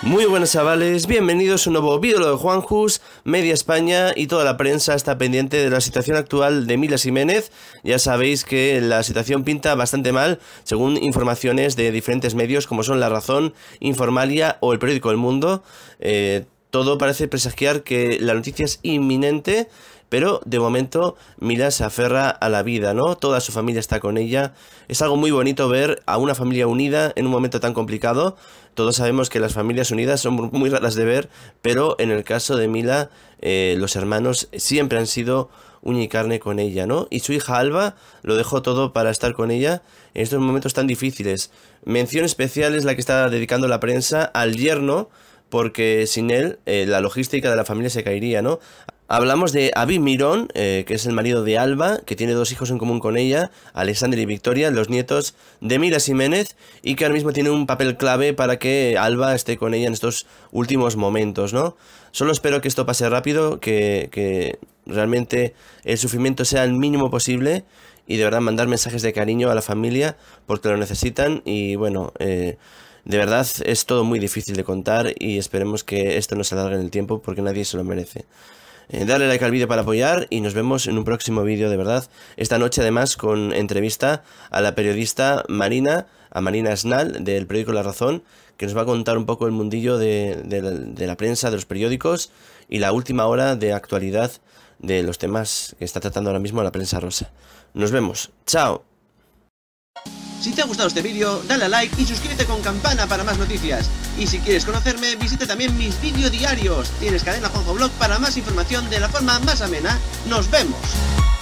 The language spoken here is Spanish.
Muy buenas chavales, bienvenidos a un nuevo vídeo de Juanjus. Media España y toda la prensa está pendiente de la situación actual de Mila Jiménez. Ya sabéis que la situación pinta bastante mal, según informaciones de diferentes medios como son La Razón, Informalia o el periódico El Mundo. Todo parece presagiar que la noticia es inminente, pero de momento Mila se aferra a la vida, ¿no? Toda su familia está con ella. Es algo muy bonito ver a una familia unida en un momento tan complicado. Todos sabemos que las familias unidas son muy raras de ver, pero en el caso de Mila, los hermanos siempre han sido uña y carne con ella, ¿no? Y su hija Alba lo dejó todo para estar con ella en estos momentos tan difíciles. Mención especial es la que está dedicando la prensa al yerno, porque sin él la logística de la familia se caería, ¿no? Hablamos de Aviv Mirón, que es el marido de Alba, que tiene dos hijos en común con ella, Alexander y Victoria, los nietos de Mila Jiménez, y que ahora mismo tiene un papel clave para que Alba esté con ella en estos últimos momentos, ¿no? Solo espero que esto pase rápido, que realmente el sufrimiento sea el mínimo posible, y de verdad mandar mensajes de cariño a la familia, porque lo necesitan, y bueno, de verdad es todo muy difícil de contar, y esperemos que esto no se alargue en el tiempo, porque nadie se lo merece. Dale like al vídeo para apoyar y nos vemos en un próximo vídeo, de verdad. Esta noche además con entrevista a la periodista Marina Snal del periódico La Razón, que nos va a contar un poco el mundillo de la prensa, de los periódicos y la última hora de actualidad de los temas que está tratando ahora mismo la prensa rosa. Nos vemos, chao. Si te ha gustado este vídeo, dale a like y suscríbete con campana para más noticias. Y si quieres conocerme, visita también mis vídeos diarios. Tienes Cadena Juanjo Blog para más información de la forma más amena. ¡Nos vemos!